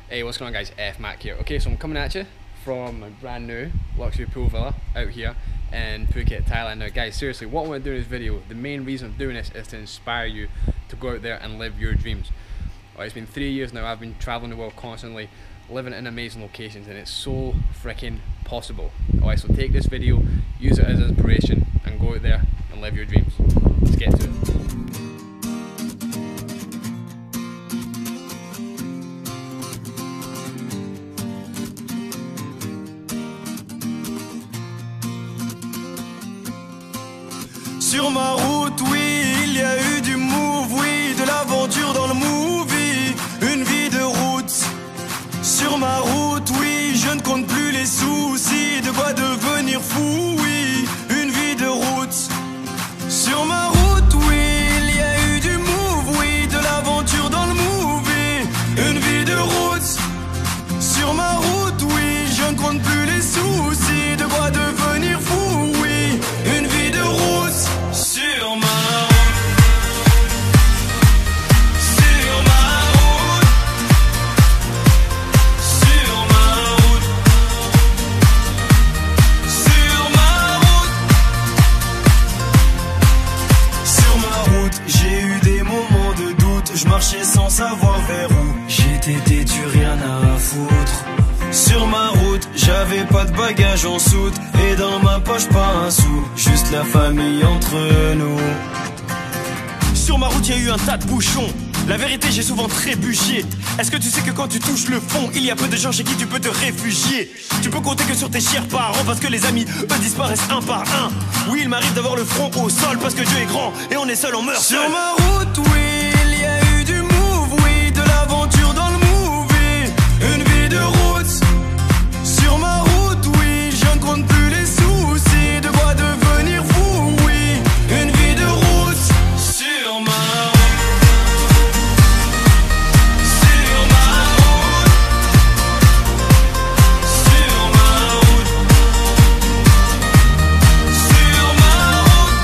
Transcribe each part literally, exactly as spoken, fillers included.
Hey, what's going on guys, F Mac here. Okay, so I'm coming at you from a brand new luxury pool villa out here in Phuket, Thailand. Now guys, seriously, what I want to do in this video, the main reason of doing this is to inspire you to go out there and live your dreams. Right, it's been three years now, I've been traveling the world constantly, living in amazing locations, and it's so freaking possible. Alright, so take this video, use it as inspiration, and go out there and live your dreams. Let's get to it. Sur ma route, oui, il y a eu du move, oui, de l'aventure dans le movie, une vie de route. Sur ma route, oui, je ne compte plus les soucis, de quoi devenir fou, oui, une vie de route. Sur ma route, oui, il y a eu du move, oui, de l'aventure dans le movie, une vie de route. Sur ma route, oui, je ne compte plus les soucis, de quoi devenir fou, oui, une vie de route. Sur ma route, sur ma route, sur ma route, sur ma route, sur ma route, j'ai eu des moments de doute, je marchais sans savoir vers où, j'étais têtu, rien à foutre. Sur ma route, j'avais pas de bagages en soute, et dans ma poche pas un sou, juste la famille entre nous. Sur ma route, y a eu un tas de bouchons, la vérité j'ai souvent trébuché. Est-ce que tu sais que quand tu touches le fond, il y a peu de gens chez qui tu peux te réfugier? Tu peux compter que sur tes chers parents, parce que les amis, eux, disparaissent un par un. Oui, il m'arrive d'avoir le front au sol, parce que Dieu est grand, et on est seul, on meurt seul. Sur ma route, oui, il y a eu du move, oui, de l'aventure dans le movie, une vie de route. Sur ma route, oui, je ne compte plus les soucis, de quoi devenir fou, oui, une vie de route. Sur ma route, sur ma route, sur ma route, sur ma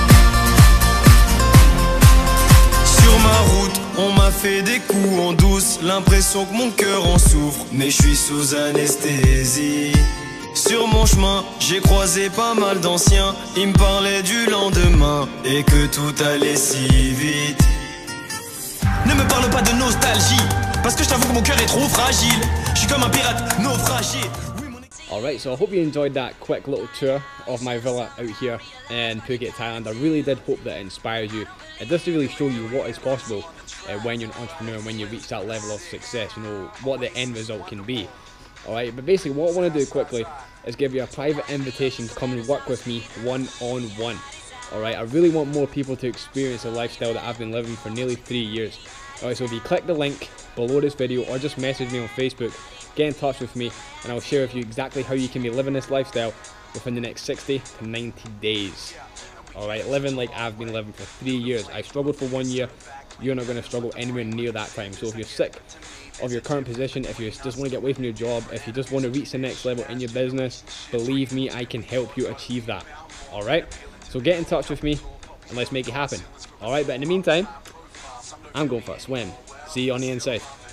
route. Sur ma route, on m'a fait des coups en douce, l'impression que mon cœur en souffre, mais je suis sous anesthésie. Sur mon chemin, j'ai croisé pas mal d'anciens, ils me parlaient du lendemain et que tout allait si vite. Ne me parle pas de nostalgie, parce que je t'avoue que mon cœur est trop fragile. Je suis comme un pirate naufragé. Alright, so I hope you enjoyed that quick little tour of my villa out here in Phuket, Thailand. I really did hope that it inspires you. It does really show you what is possible uh, when you're an entrepreneur and when you reach that level of success, you know, what the end result can be. Alright, but basically what I want to do quickly is give you a private invitation to come and work with me one-on-one. Alright, I really want more people to experience the lifestyle that I've been living for nearly three years. Alright, so if you click the link below this video or just message me on Facebook, get in touch with me and I'll share with you exactly how you can be living this lifestyle within the next sixty to ninety days. Alright, living like I've been living for three years. I struggled for one year, you're not going to struggle anywhere near that time. So if you're sick of your current position, if you just want to get away from your job, if you just want to reach the next level in your business, believe me, I can help you achieve that. Alright, so get in touch with me and let's make it happen. Alright, but in the meantime, I'm going for a swim. See you on the inside.